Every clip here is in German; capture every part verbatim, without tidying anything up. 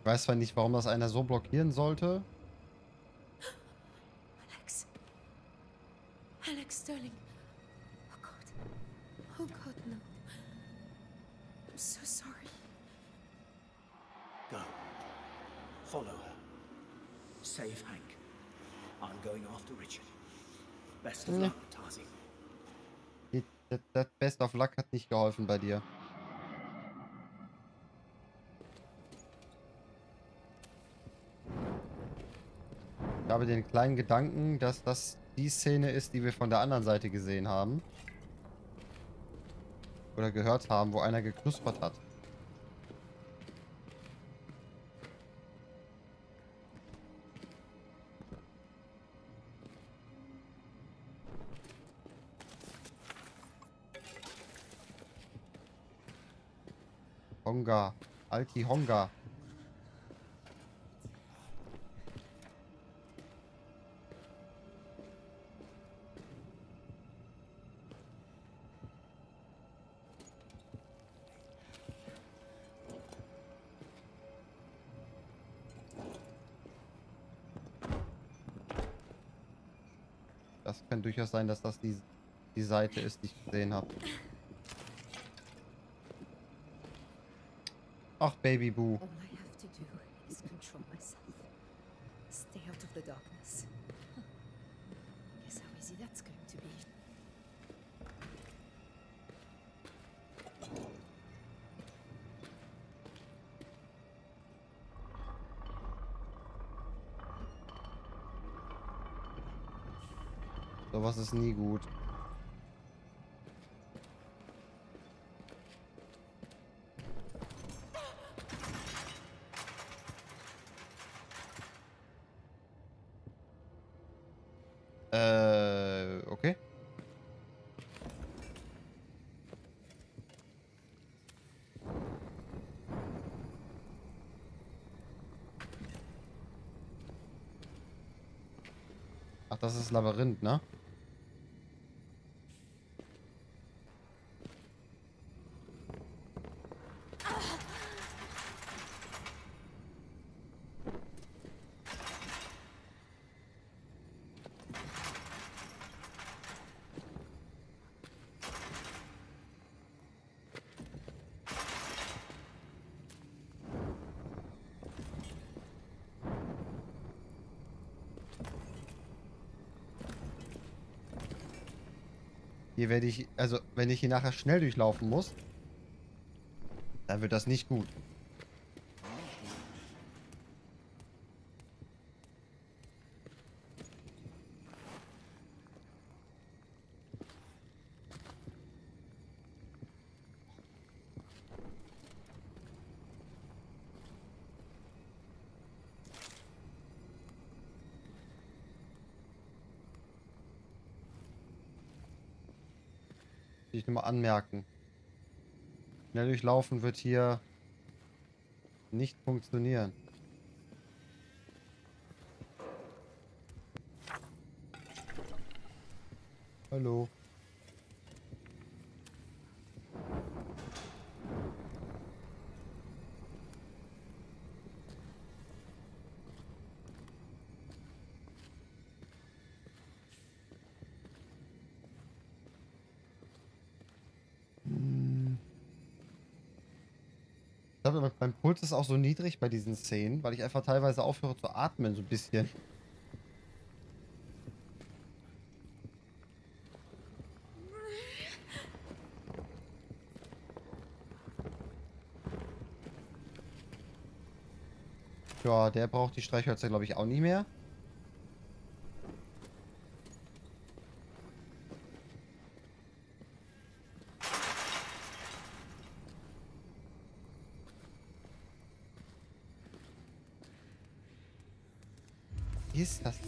Ich weiß zwar nicht, warum das einer so blockieren sollte. Alex. Alex Sterling. Oh Gott. Oh Gott, no. I'm so sorry. Go. Follow her. Save Hank. I'm going after Richard. Best of Ja. luck, Tazi. Die- Das, das Best of Luck hat nicht geholfen bei dir. Ich habe den kleinen Gedanken, dass das die Szene ist, die wir von der anderen Seite gesehen haben. Oder gehört haben, wo einer geknuspert hat. Honga. Alti Honga. Das kann durchaus sein, dass das die, die Seite ist, die ich gesehen habe. Ach, Baby Boo. All I have to do is control myself. Stay out of the darkness. Huh. Guess how easy that's going to be. Sowas ist nie gut. Äh, okay. Ach, das ist Labyrinth, ne? Hier werde ich, also wenn ich hier nachher schnell durchlaufen muss, dann wird das nicht gut. Will ich nur mal anmerken. Schnell durchlaufen wird hier nicht funktionieren. Hallo. Hm. Ich glaube, mein Puls ist auch so niedrig bei diesen Szenen, weil ich einfach teilweise aufhöre zu atmen, so ein bisschen. Ja, der braucht die Streichhölzer, glaube ich, auch nicht mehr. Wie ist das?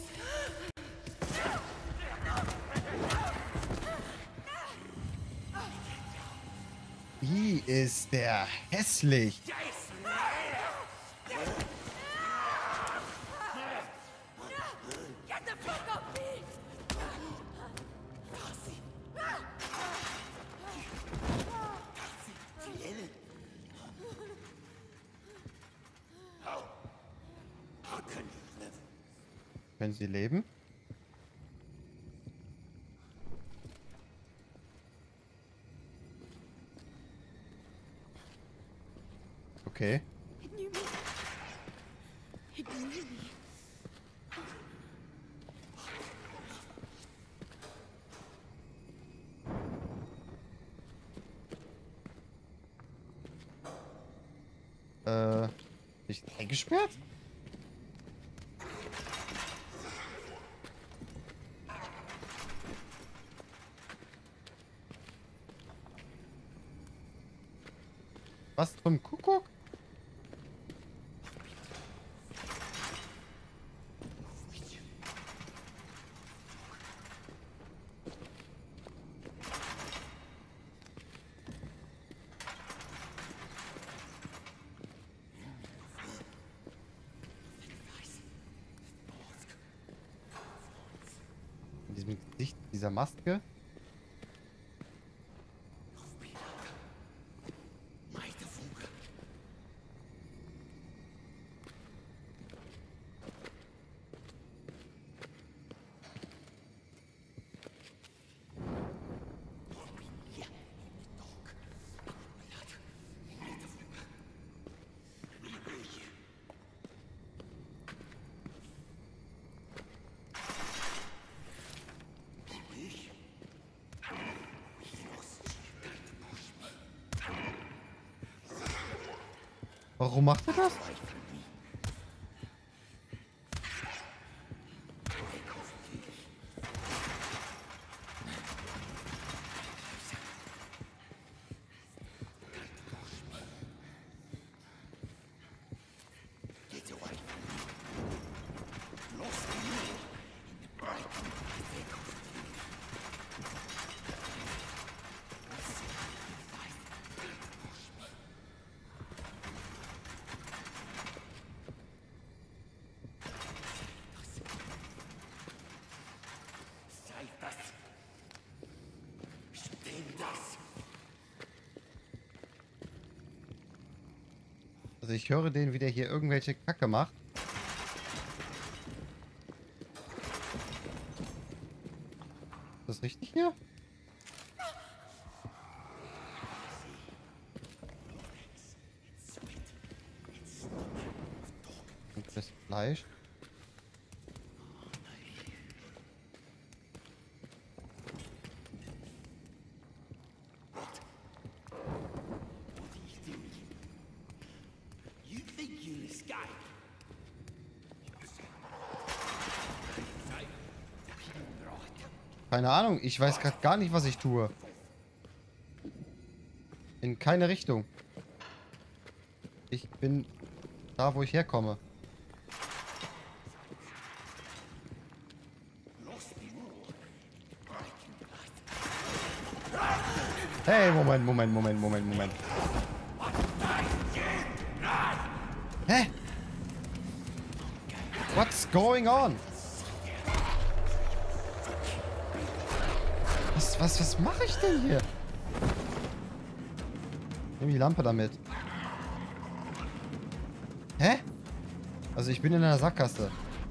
Wie ist der hässlich? Get the fuck off me! How? Wenn sie leben. Okay. It knew me. It knew me. Äh, bin ich eingesperrt? Was zum Kuckuck? In diesem Gesicht dieser Maske. Warum macht er das? Also ich höre den, wie der hier irgendwelche Kacke macht. Ist das richtig hier? Und das Fleisch. Keine Ahnung, ich weiß gerade gar nicht, was ich tue. In keine Richtung. Ich bin da, wo ich herkomme. Hey, Moment, Moment, Moment, Moment, Moment. Hä? What's going on? Was, was, was mache ich denn hier? Nimm die Lampe damit. Hä? Also ich bin in einer Sackgasse.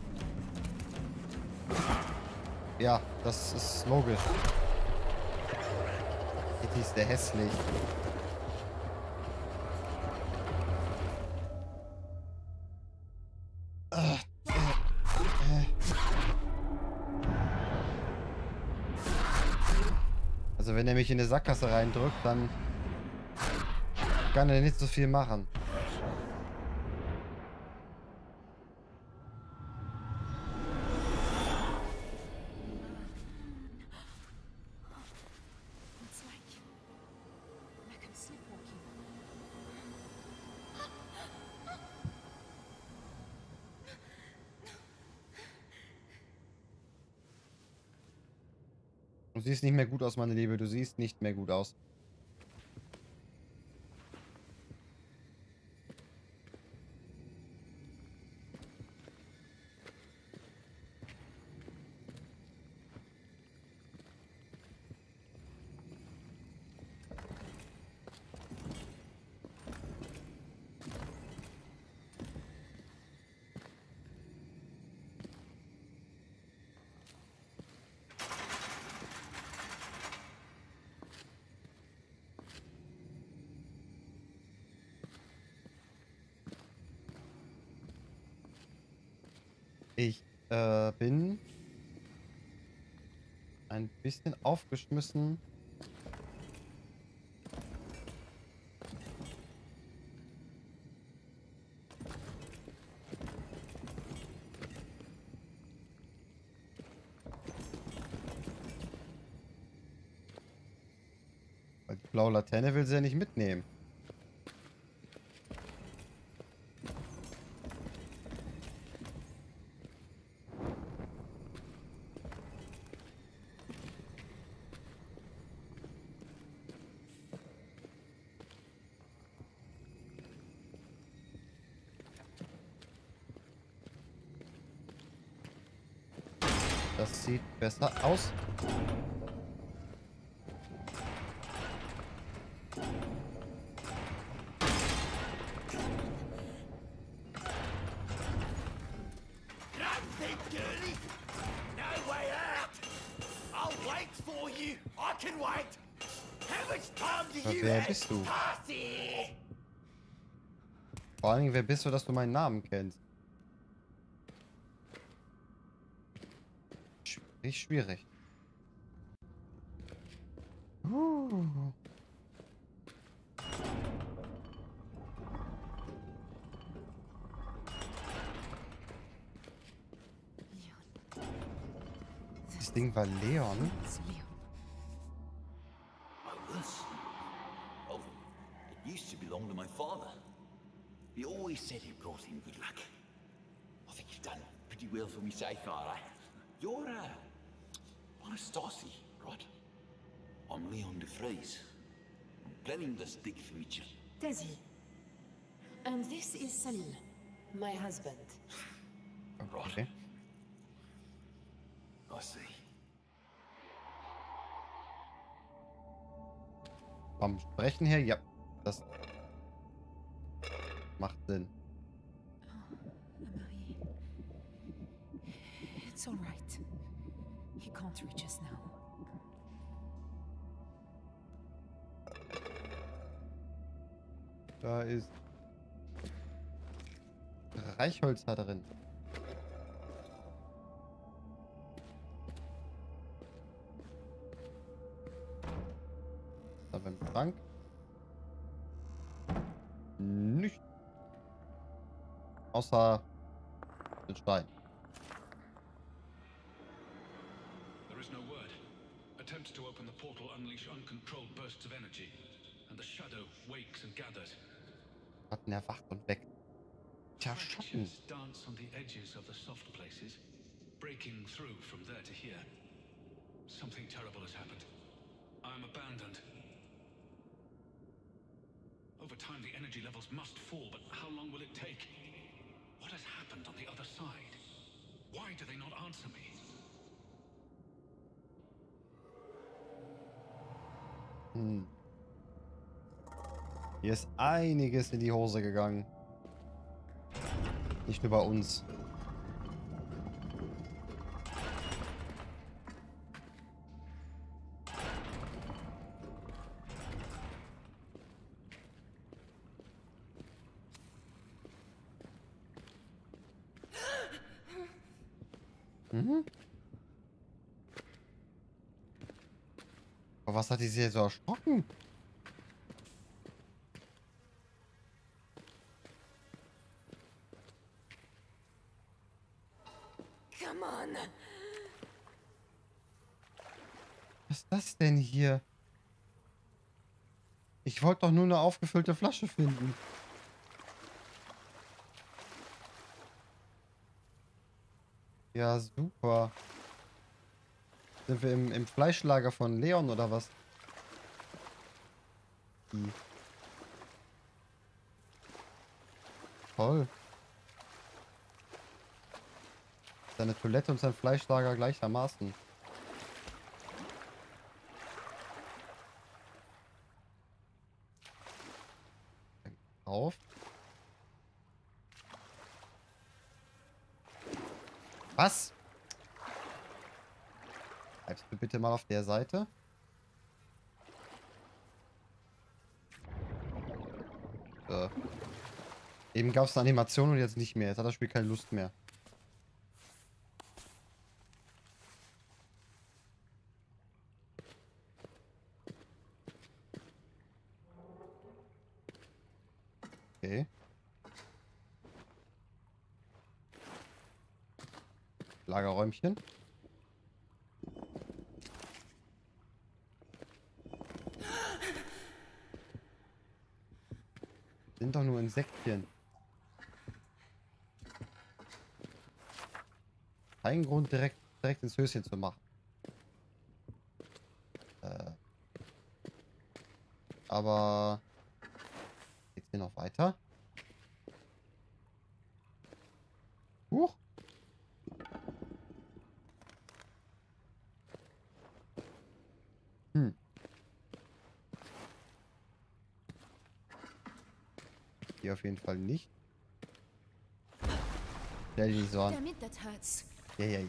Ja, das ist logisch. Kitty ist der hässlich. Äh, äh, äh. Also wenn er mich in eine Sackgasse reindrückt, dann kann er nicht so viel machen. It's like like I'm sleepwalking. Du siehst nicht mehr gut aus, meine Liebe. Du siehst nicht mehr gut aus. Ich äh, bin ein bisschen aufgeschmissen. Weil die blaue Laterne will sie ja nicht mitnehmen. Das sieht besser aus. Nothing, girlie. No way out. I'll wait for you. I can wait. How much time do Aber you wer have? bist du? Party. Vor allen Dingen, wer bist du, dass du meinen Namen kennst? Schwierig, schwierig. Uh. Leon. Das Ding war Leon. It's Leon. Oh, this? Oh, it used to belong to my father. He always said it brought him good luck. I think you've done pretty well for me so far, eh? You're, uh, Anastasi, right? I'm Leon de Vries. I'm planning this dig for Mitchell. Desi. And this is Salil, my husband. Okay. I see. Vom Sprechen her, ja. Das macht Sinn. Marie. It's all right. He can't reach us now. Da ist Reichholz da drin. Da beim Schrank. Nicht. Außer den Stein. There is no word. Attempts to open the portal unleash uncontrolled bursts of energy, and the shadow wakes and gathers. Schatten erwacht und weckt. Tja, Schatten. Fractures dance on the edges of the soft places, breaking through from there to here. Something terrible has happened. I am abandoned. Over time, the energy levels must fall, but how long will it take? What has happened on the other side? Why do they not answer me? Hm. Hier ist einiges in die Hose gegangen. Nicht nur bei uns. Mhm. Aber was hat die sie so erschrocken? Come on. Was ist das denn hier? Ich wollte doch nur eine aufgefüllte Flasche finden. Ja, super. Sind wir im, im Fleischlager von Leon oder was? Hm. Toll. Seine Toilette und sein Fleischlager gleichermaßen. Auf. Was? Bleibst du bitte mal auf der Seite? So. Eben gab es eine Animation und jetzt nicht mehr. Jetzt hat das Spiel keine Lust mehr. Lagerräumchen. Sind doch nur Insektchen. Kein Grund, direkt, direkt ins Höschen zu machen. Äh. Aber geht's hier noch weiter? Huch. Hm. Hier auf jeden Fall nicht. Stell dich nicht so an. Damn it, that hurts. Ja, ja, ja.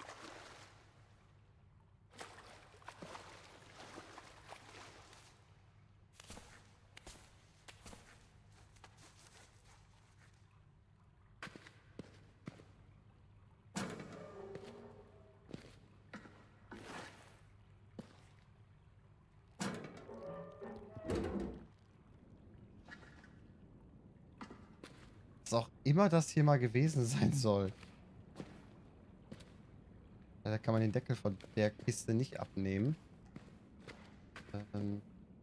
Was auch immer das hier mal gewesen sein soll. Da kann man den Deckel von der Kiste nicht abnehmen. Ähm.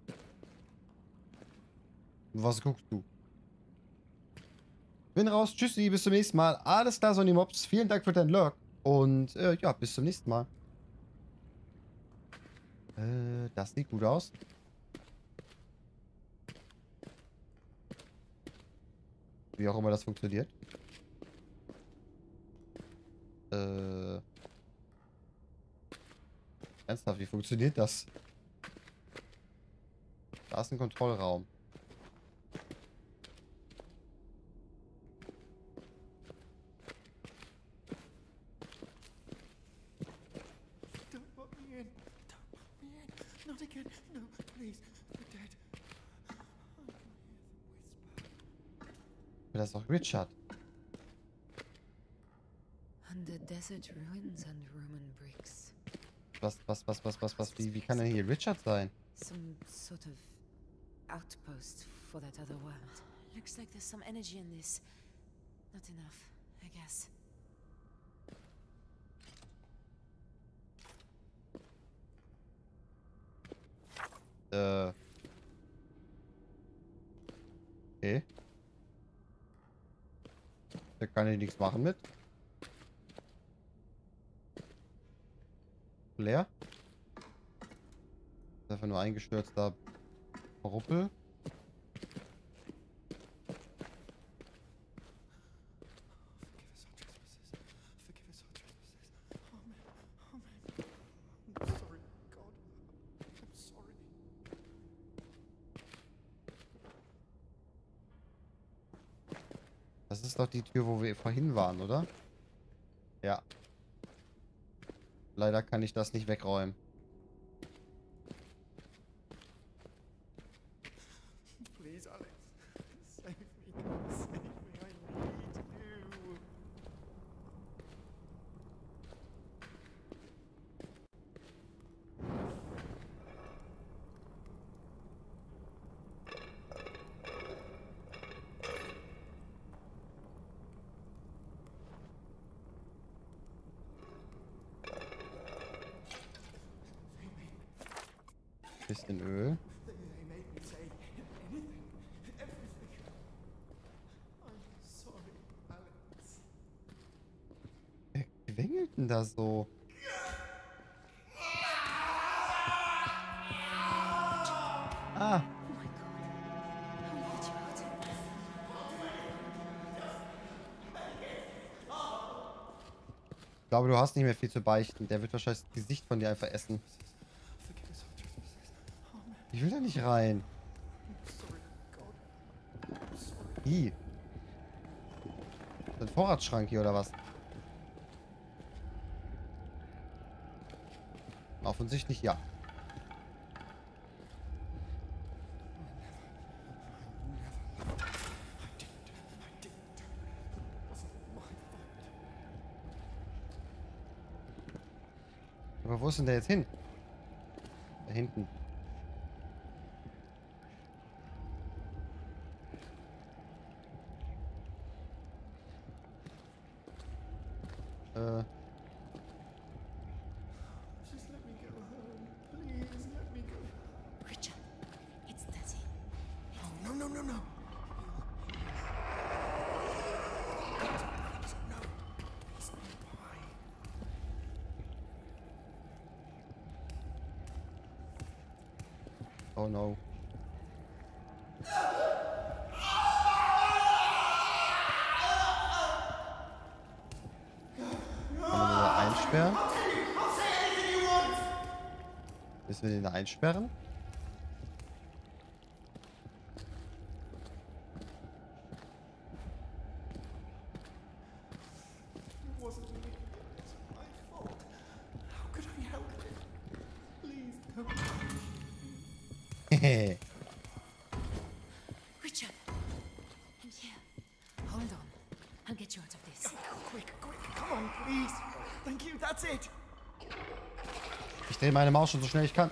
Was guckst du? Bin raus. Tschüssi, bis zum nächsten Mal. Alles klar, Sonny Mobs. Vielen Dank für deinen Lurk. Und äh, ja, bis zum nächsten Mal. Äh, das sieht gut aus. Wie auch immer das funktioniert. Äh. Ernsthaft, wie funktioniert das? Da ist ein Kontrollraum. Don't let me in. Don't let me in. Not again. No, please. We're dead. I can hear them whisper. Das ist doch Richard. Under desert ruins and Roman bricks. Was, was, was, was, was, was, wie, wie kann denn hier Richard sein? Some sort of outpost for that other world. Looks like there's some energy in this. Not enough, I guess. Äh. Okay. Da kann ich nichts machen mit. Leer. Einfach nur eingestürzter Ruppel. Forgive us our trespasses. Forgive us our trespasses. Amen. Amen. I'm sorry, God. I'm sorry. Das ist doch die Tür, wo wir vorhin waren, oder? Ja. Leider kann ich das nicht wegräumen. Please, Alex. Save me. Save me. I need you. Bisschen Öl. They, they made me say anything, everything. I'm sorry, Alex. Wer quengelt denn da so? Ah. Oh my god. How we let you out? Ich glaube, du hast nicht mehr viel zu beichten. Der wird wahrscheinlich das Gesicht von dir einfach essen. Forgive us our trespasses. Amen. Ich will da nicht rein. I'm sorry, God. I'm sorry. Wie? Ist das ein Vorratsschrank hier oder was? Offensichtlich ja. Aber wo ist denn der jetzt hin? Da hinten. Äh. Oh no. Kann man den da einsperren? Müssen wir den da einsperren? Hehe. Richard! In here. Hold on. I'll get you out of this. Quick, quick, come on, please. Thank you, that's it. Ich drehe meine Maus schon so schnell ich kann.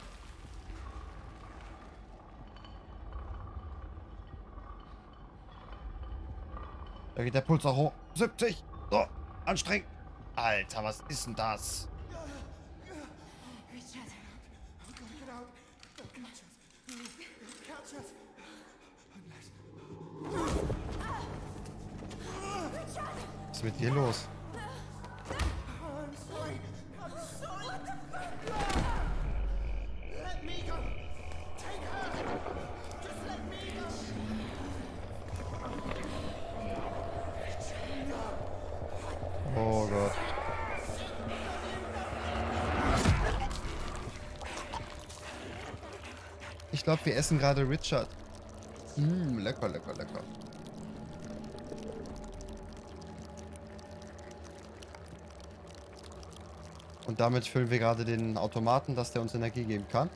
Da geht der Puls auch hoch. siebzig. So, anstrengend. Alter, was ist denn das? Richard! I've got to get out. They'll catch us. They'll catch us. Was ist mit dir los? I'm sorry. I'm sorry. What the fuck? Let me go. Take her. Just let me go. Oh Gott. Ich glaube, wir essen gerade Richard. Mm, lecker, lecker, lecker. Und damit füllen wir gerade den Automaten, dass der uns Energie geben kann.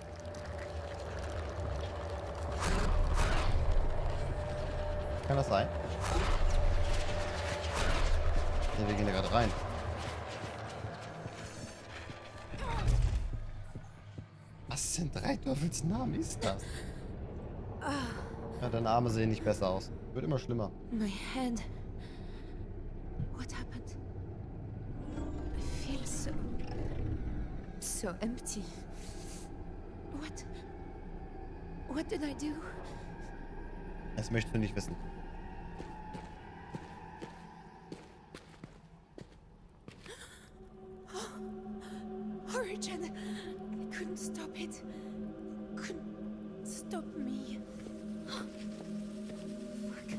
Kann das sein? Ne, wir gehen da gerade rein. Was sind drei Teufelsnamen ist das? Ja, deine Arme sehen nicht besser aus. Wird immer schlimmer. My head. What happened? I feel so. so empty. What? What did I do? Das möchtest du nicht wissen. Origin! I couldn't stop it. Couldn't stop me. Fuck.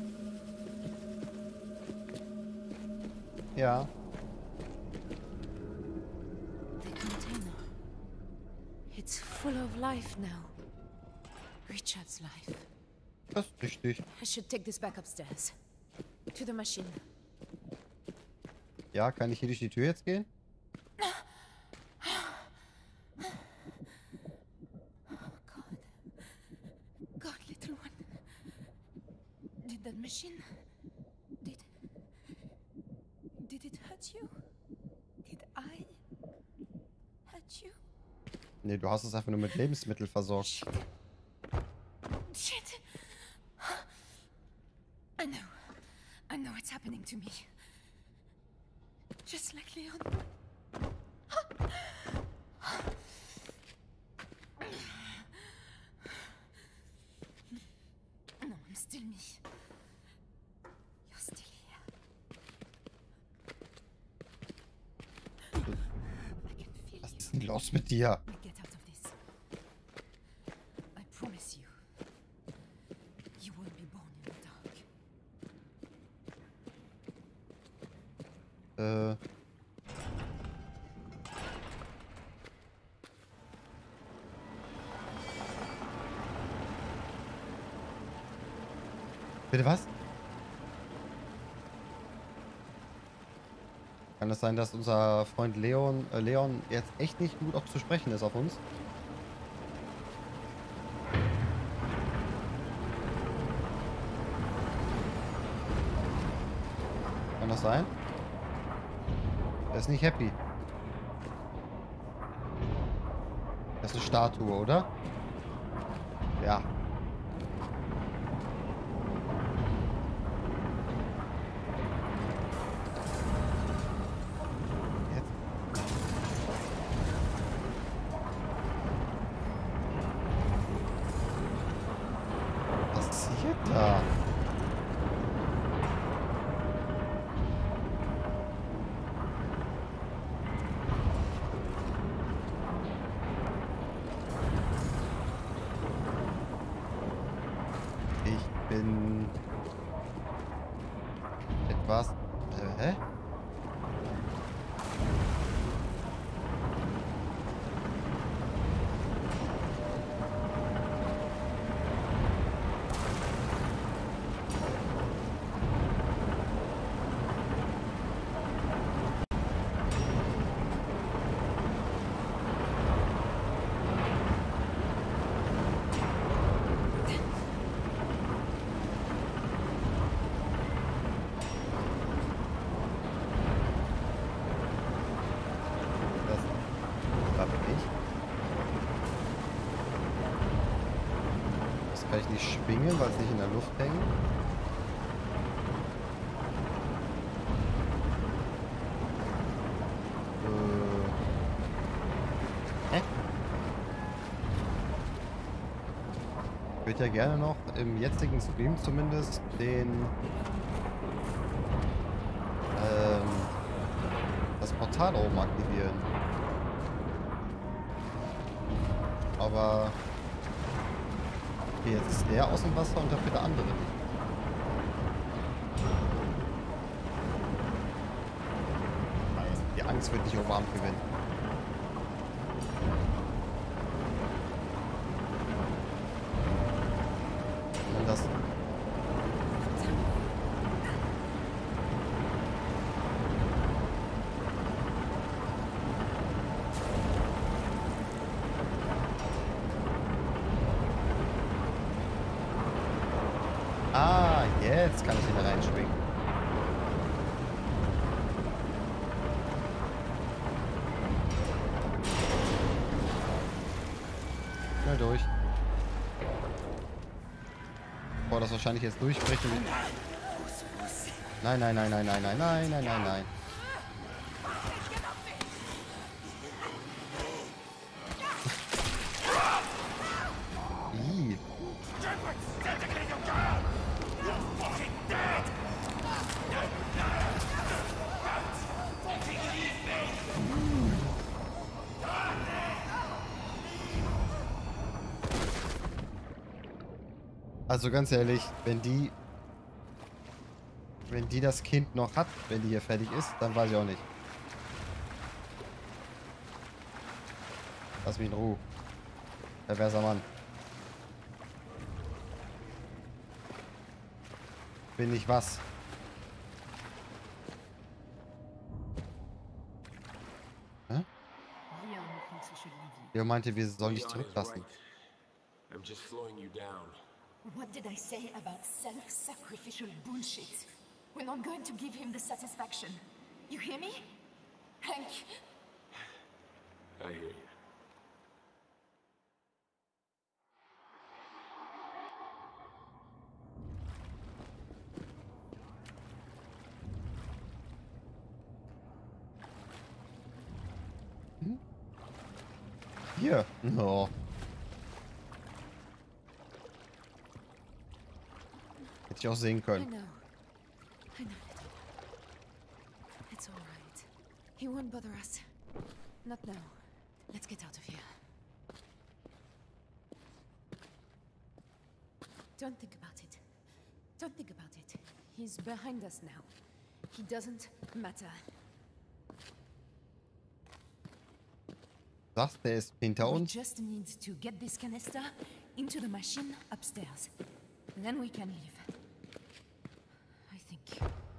Ja. The container. It's full of life now. Richard's life. Das ist richtig. I should take this back upstairs. To the machine. Ja, kann ich hier durch die Tür jetzt gehen? God. God, little one. Did that machine... Did... Did it hurt you? Did I... hurt you? Nee, du hast es einfach nur mit Lebensmitteln versorgt. Shit. Shit. I know. I know it's happening to me. Just like Leon. No, I'm still me. You're still here. I can feel Was you. ist denn los mit dir? We'll get out of this. I promise you. You won't be born in the dark. Äh. Bitte was? Kann es sein, dass unser Freund Leon, äh, Leon jetzt echt nicht gut auch zu sprechen ist auf uns? Kann das sein? Er ist nicht happy. Das ist eine Statue, oder? Ja. Jetzt. Was passiert da? Äh, hä? Kann ich nicht schwingen, weil es nicht in der Luft hängt? Äh. Hä? Ich würde ja gerne noch im jetzigen Stream zumindest den ähm, das Portal oben aktivieren. Aber okay, jetzt ist der aus dem Wasser und dafür der andere nicht. Die Angst wird nicht Oberhand gewinnen. Und das... Ah, jetzt kann ich ihn da reinschwingen. Schnell durch. Boah, das wahrscheinlich jetzt durchbrechen. Nein, nein, nein, nein, nein, nein, nein, nein, nein, nein. Ih. Also ganz ehrlich, wenn die wenn die das Kind noch hat, wenn die hier fertig ist, dann weiß ich auch nicht. Lass mich in Ruhe. Perverser Mann. Bin ich was? Hä? Leo meinte, wir sollen dich zurücklassen. I'm just slowing you down. What did I say about self-sacrificial bullshit? We're not going to give him the satisfaction. You hear me? Hank. I hear you. Hier. No. Hätte ich auch sehen I können. know. I know, little. It's all right. He won't bother us. Not now. Let's get out of here. Don't think about it. Don't think about it. He's behind us now. He doesn't matter. Sagst, der ist hinter We uns. just need to get this canister into the machine upstairs. Then we can leave. I think.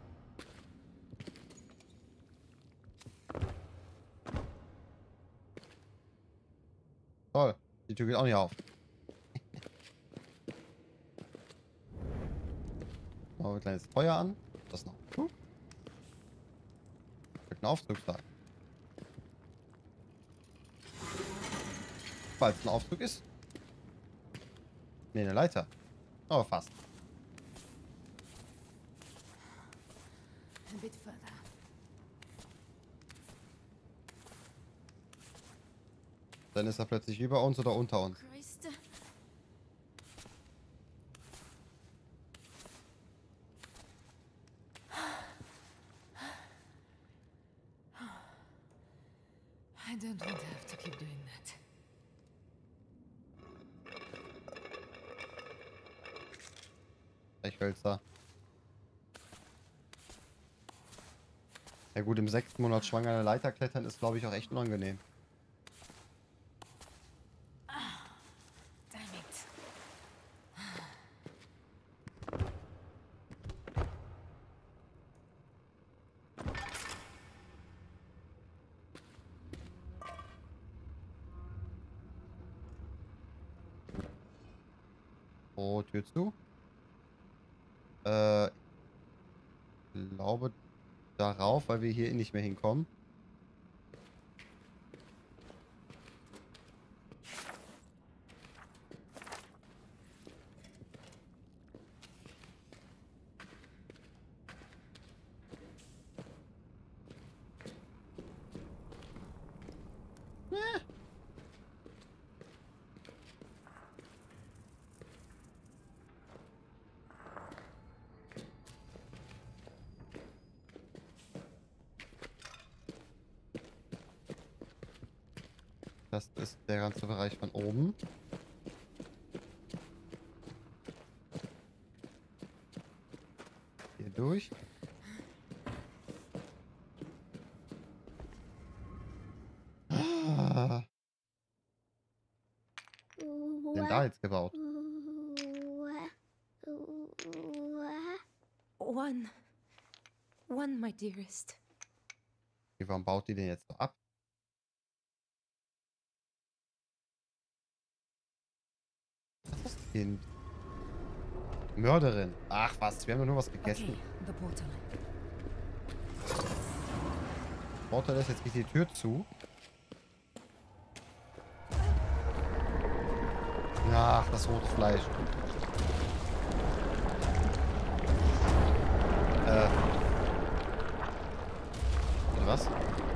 Toll. Die Tür geht auch nicht auf. Machen wir ein kleines Feuer an. Das noch. Huh. Ein Aufzug sein. Falls ein Aufzug ist. Ne, eine Leiter. Aber fast. A bit further. Dann ist er plötzlich über uns oder unter uns. Christ. I don't want to have to keep doing that. Stechhölzer. Ja gut, im sechsten Monat schwanger eine Leiter klettern ist, glaube ich, auch echt unangenehm. Damn it. Oh, Tür zu. Äh, ich glaube darauf, weil wir hier nicht mehr hinkommen. Das ist der ganze Bereich von oben. Hier durch. Ah. Den da jetzt gebaut. One. One, my dearest. Okay, warum baut die den jetzt so ab? Was ist das Kind? Mörderin. Ach was, wir haben doch nur was gegessen. Okay, the portal. Portal ist, jetzt geht die Tür zu. Ach, das rote Fleisch. Äh. Oder was?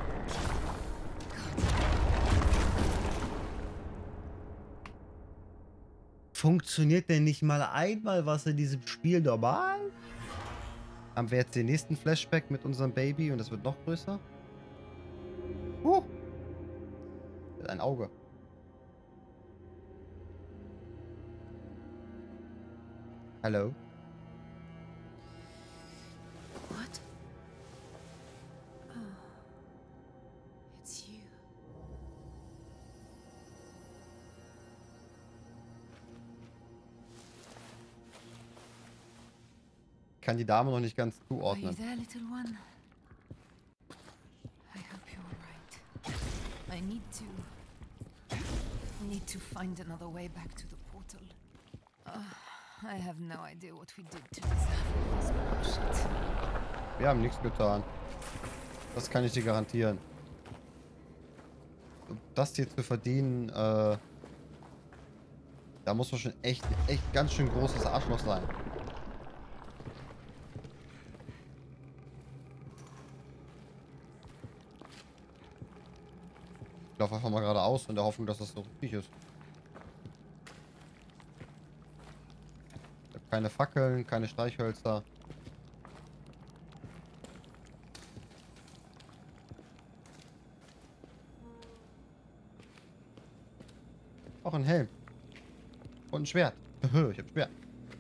Funktioniert denn nicht mal einmal was in diesem Spiel normal? Haben wir jetzt den nächsten Flashback mit unserem Baby und es wird noch größer? Uh. Ein Auge. Hallo? What? Oh. It's you. Ich kann die Dame noch nicht ganz Are you zuordnen. there, little one? I hope you're right. I need to... need to find another way back to the portal. Uh, I have no idea what we did to deserve this bullshit. Wir haben nichts getan. Das kann ich dir garantieren. Und das hier zu verdienen, äh... da muss man schon echt, echt ganz schön großes Arschloch sein. Ich laufe einfach mal geradeaus in der Hoffnung, dass das so richtig ist. Ich habe keine Fackeln, keine Streichhölzer. Auch ein Helm. Und ein Schwert. Ich hab ein Schwert.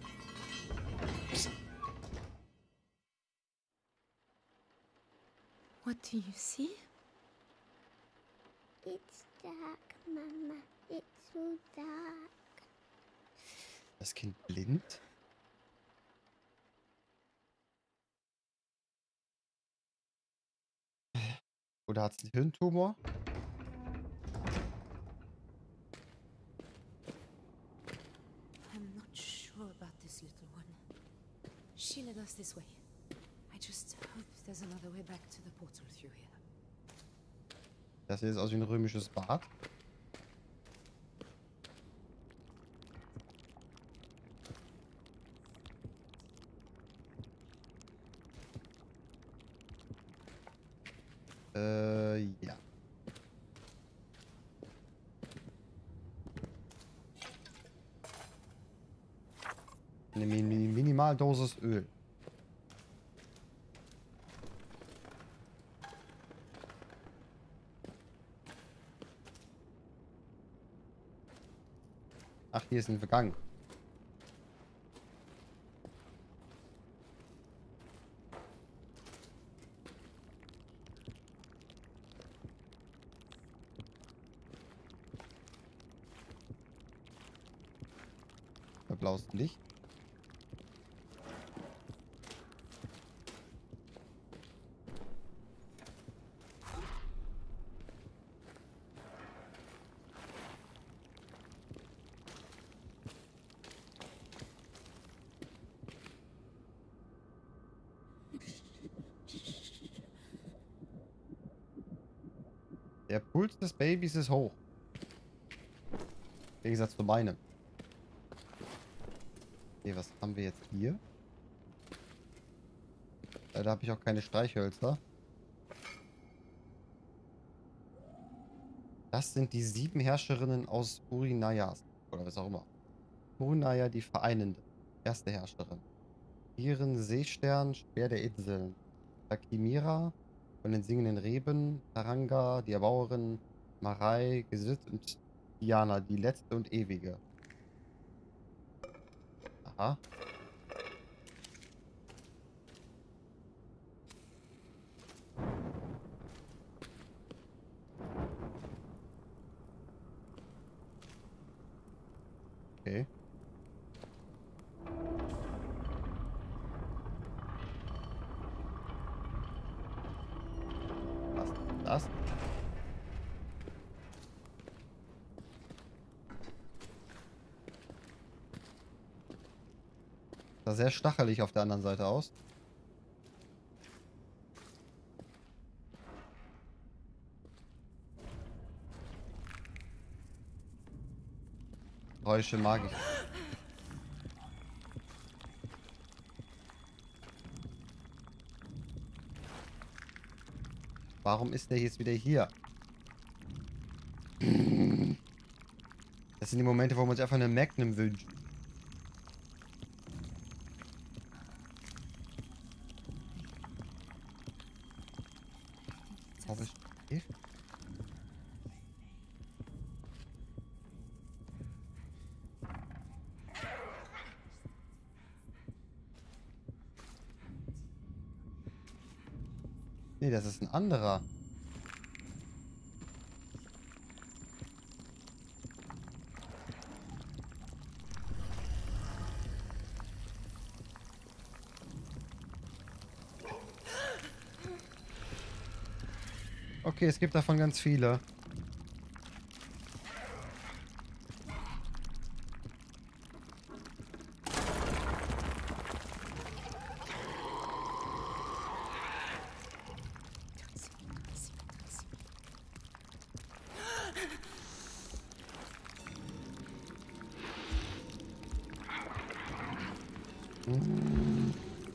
What do you see? It's dark, Mama. It's so dark. Das Kind blind? Oder hat es einen Hirntumor? I'm not sure about this little one. She led us this way. I just hope there's another way back to the portal through here. Das sieht jetzt aus wie ein römisches Bad. Äh, ja. Eine Mini Minimaldosis Öl. Ach, hier ist ein Gang. blaues Licht. Der Puls des Babys ist hoch. Im Gegensatz zu meinem. Okay, was haben wir jetzt hier? Leider habe ich auch keine Streichhölzer. Das sind die sieben Herrscherinnen aus Urinayas. Oder was auch immer. Urinaya, die Vereinende. Erste Herrscherin. Ihren Seestern, Speer der Inseln. Takimira von den singenden Reben. Taranga, die Erbauerin. Marai, Gesit und Diana, die letzte und ewige. Aha. Okay. Was ist das? Sah sehr stachelig auf der anderen Seite aus. Geräusche mag ich. Warum ist der jetzt wieder hier? Das sind die Momente, wo man sich einfach eine Magnum wünscht. Habe ich Gift? Nee, das ist ein anderer. Okay, es gibt davon ganz viele. Hm.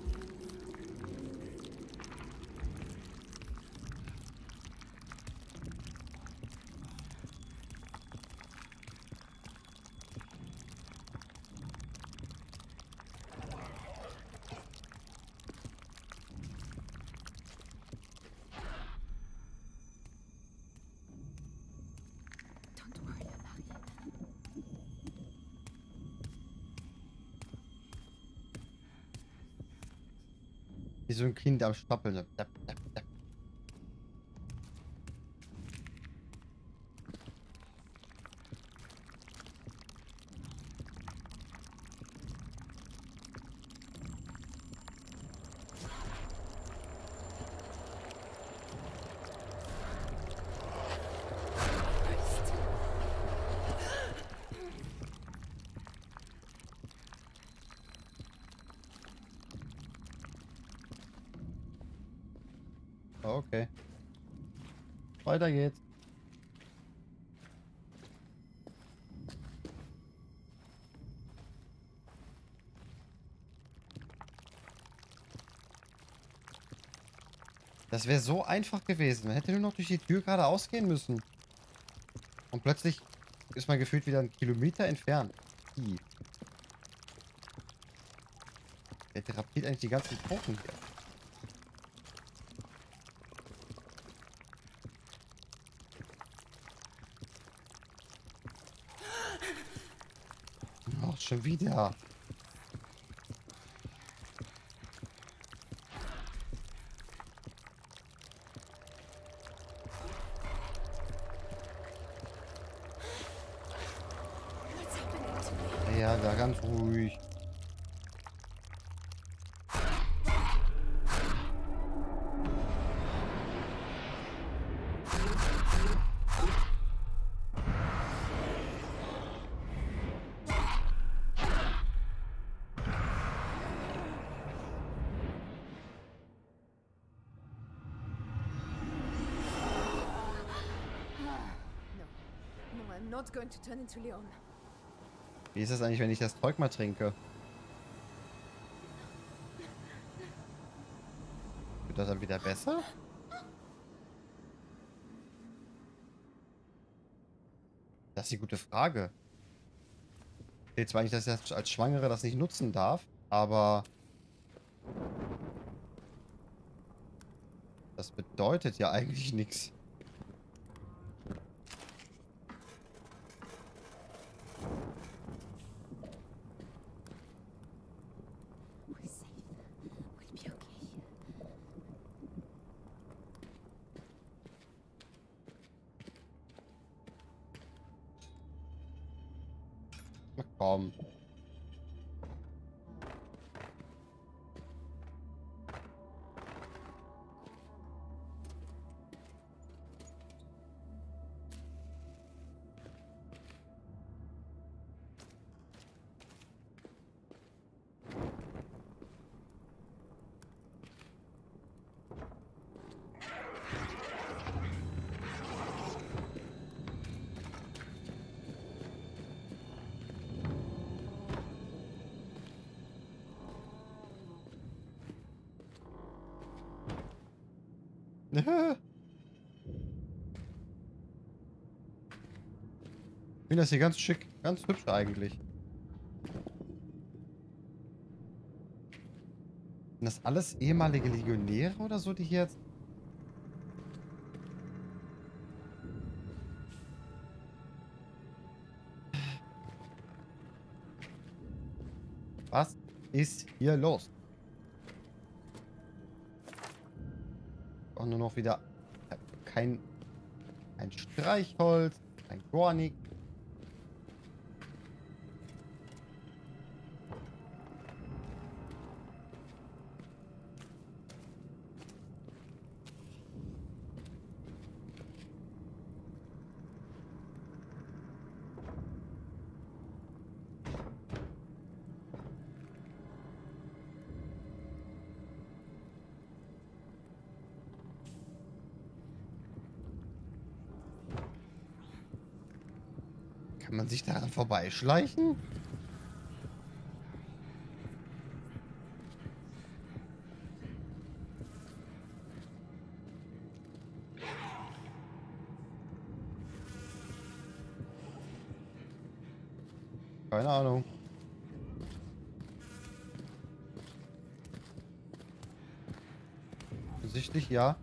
Wie so ein Kind am Stoppeln. Dap, dap, dap. Okay. Weiter geht's. Das wäre so einfach gewesen. Man hätte nur noch durch die Tür geradeaus gehen müssen. Und plötzlich ist man gefühlt wieder einen Kilometer entfernt. Ih. Der therapiert eigentlich die ganzen Toten hier. Ach, schon wieder. Ja, da ganz ruhig. No, I'm not going to turn into Leon. Wie ist das eigentlich, wenn ich das Zeug mal trinke? Wird das dann wieder besser? Das ist die gute Frage. Ich sehe zwar nicht, dass ich als Schwangere das nicht nutzen darf, aber das bedeutet ja eigentlich nichts. We're safe. We'll be okay. Na komm. Ich finde das hier ganz schick, ganz hübsch eigentlich. Sind das alles ehemalige Legionäre oder so, die hier jetzt... Was ist hier los? Auch nur noch wieder kein, kein Streichholz, kein Gornik. Kann man sich daran vorbeischleichen? Keine Ahnung. Offensichtlich ja.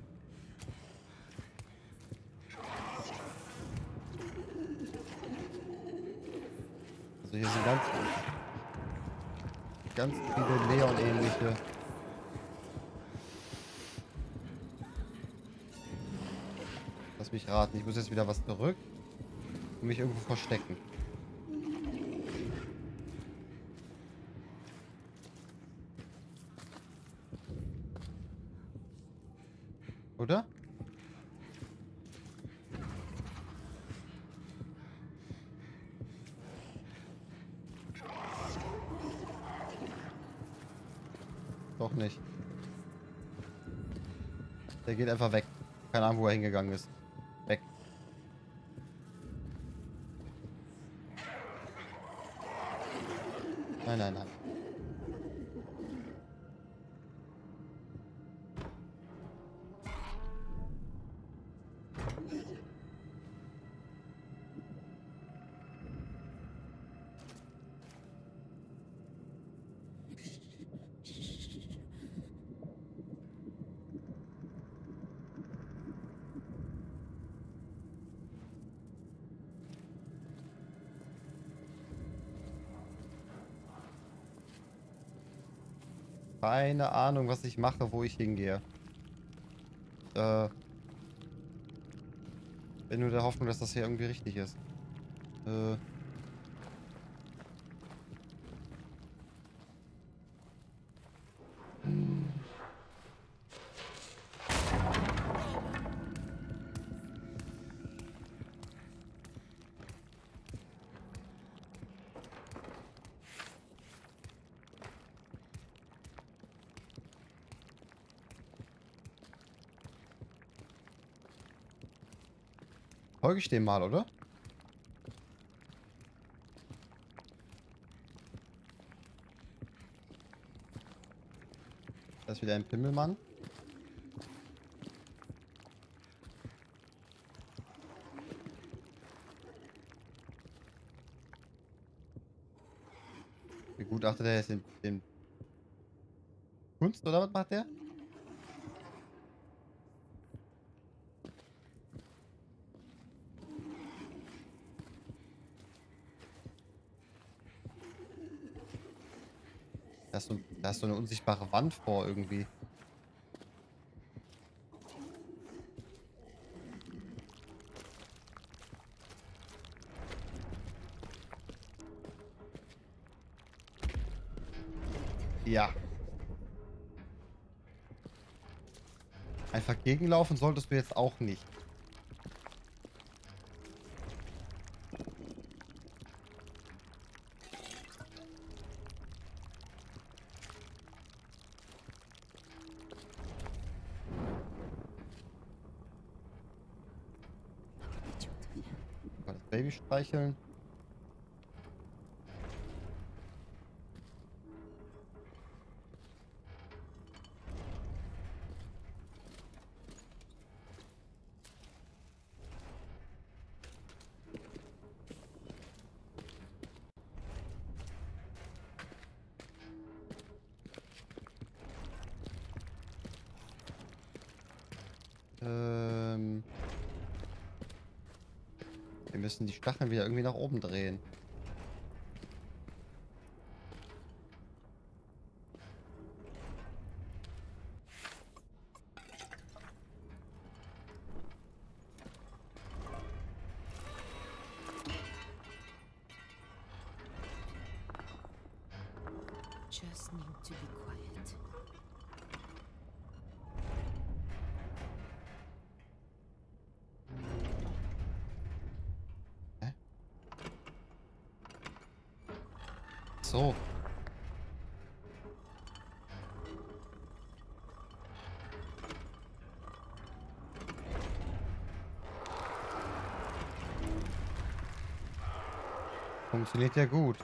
Also hier sind ganz, ganz viele Leon-ähnliche. Lass mich raten, ich muss jetzt wieder was zurück und mich irgendwo verstecken. Oder? Doch nicht. Der geht einfach weg. Keine Ahnung, wo er hingegangen ist. Weg. Nein, nein, nein. Keine Ahnung, was ich mache, wo ich hingehe. Äh. Bin nur der Hoffnung, dass das hier irgendwie richtig ist. Äh. Folge ich dem mal, oder? Das ist wieder ein Pimmelmann. Begutachtet er jetzt den, den Kunst oder was macht der? Da ist, so, da ist so eine unsichtbare Wand vor irgendwie. Ja. Einfach gegenlaufen solltest du jetzt auch nicht. Mal das Baby streicheln. Ähm, wir müssen die Stacheln wieder irgendwie nach oben drehen. Just need to be quiet. So. Funktioniert ja gut.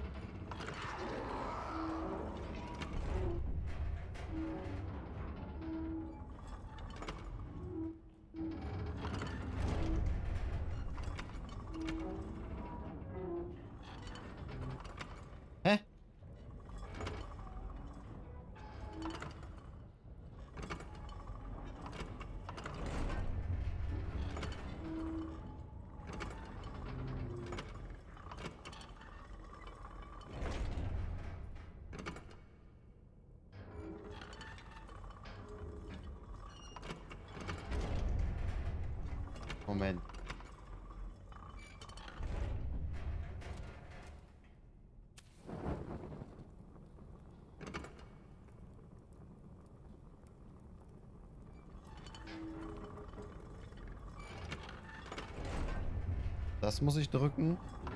Hä? Moment. Das muss ich drücken.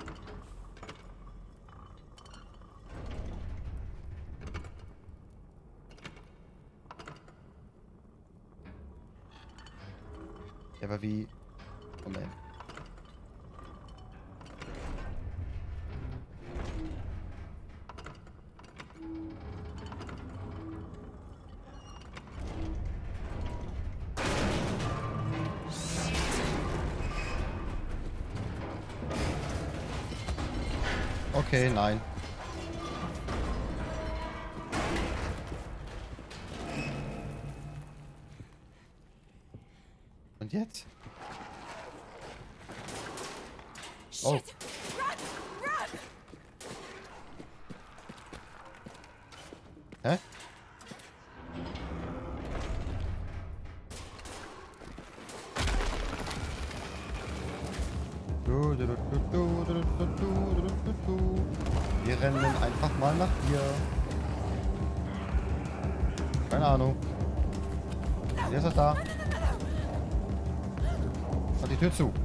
Ja, aber wie... Moment. Okay, nein. Und jetzt? Oh. Hä? Du, du, du, du, du, du, du, du, du, du. Wir rennen einfach mal nach hier. Keine Ahnung. Wer ist das da? Hat die Tür zu.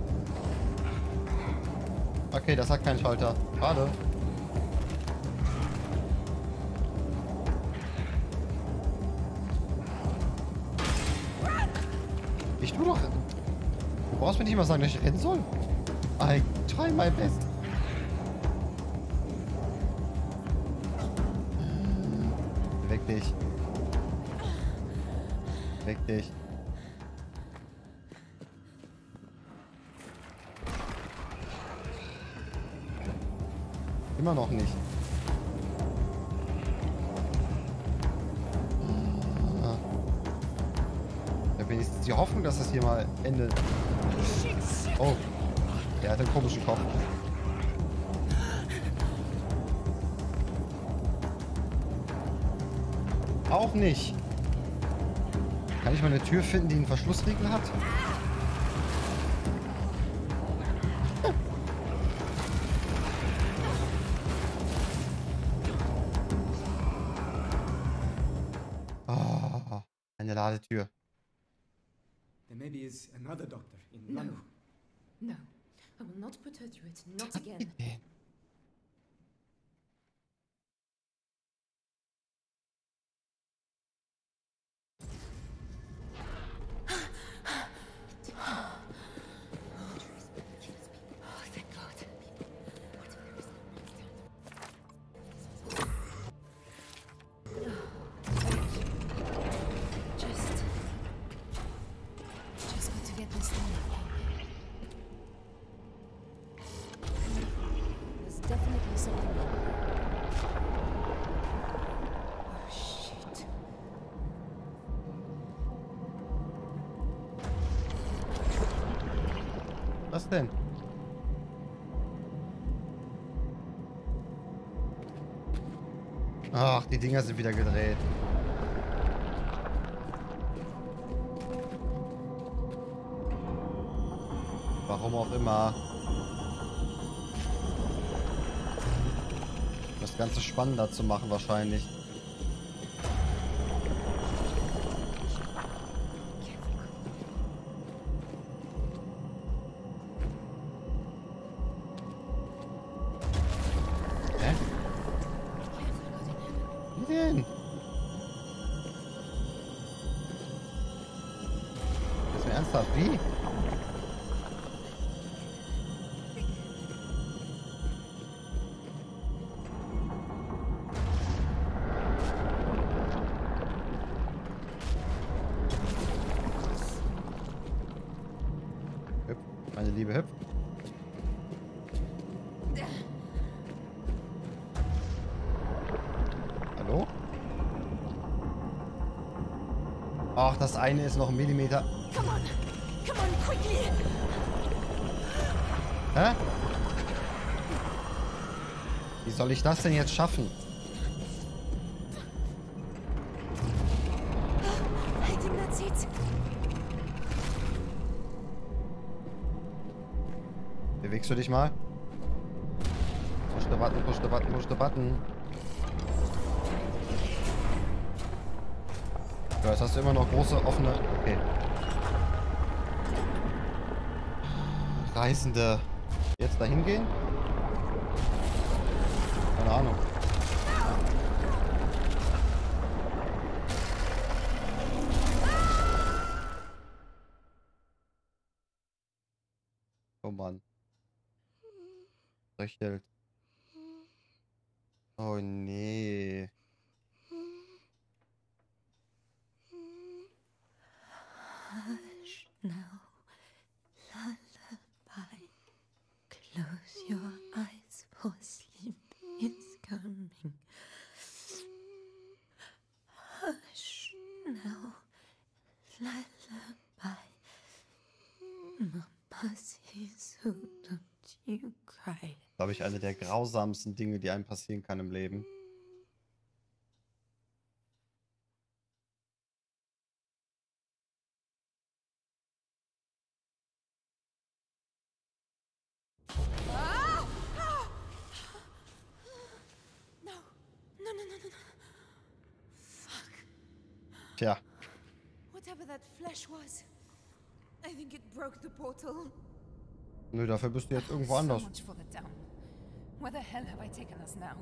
Okay, das hat keinen Schalter. Schade. Ich tu doch... Du brauchst mir nicht mal sagen, dass ich rennen soll. I try my best. Beweg dich. Beweg dich. Immer noch nicht. Ja, wenigstens die Hoffnung, dass das hier mal endet. Oh, der hat einen komischen Kopf. Auch nicht. Kann ich mal eine Tür finden, die einen Verschlussriegel hat? Oh, eine Ladetür. There maybe is another doctor in No. London. No. I will not put her through it. Not again. Oh, thank God. Just... Just got to get this done. There's definitely something wrong. Oh, shit. Was denn? Ach, die Dinger sind wieder gedreht. Warum auch immer. Das Ganze spannender zu machen wahrscheinlich. Hä? Wie denn? Ist mir ernsthaft? Wie? Hüpf, meine Liebe, hüpf. Hallo? Ach, das eine ist noch ein Millimeter. Come on! Come on, quickly! Hä? Wie soll ich das denn jetzt schaffen? I think that's it. Bewegst du dich mal? Push the button, push the button, push the button. Ja, jetzt hast du immer noch große, offene... Okay. Reisende. Jetzt dahin gehen? Keine Ahnung. Oh Mann. Röchelt. Oh nee. Hush now, lullaby. Close your eyes, for sleep is coming. Hush now, lullaby. Mama sees you, don't you cry. Glaube ich, eine der grausamsten Dinge, die einem passieren kann im Leben. No. No, no, no, no, no. Fuck. Tja, Whatever that flesh was. I think it broke the portal. nö, dafür bist du jetzt irgendwo So anders. much for the town. Where the hell have I taken us now?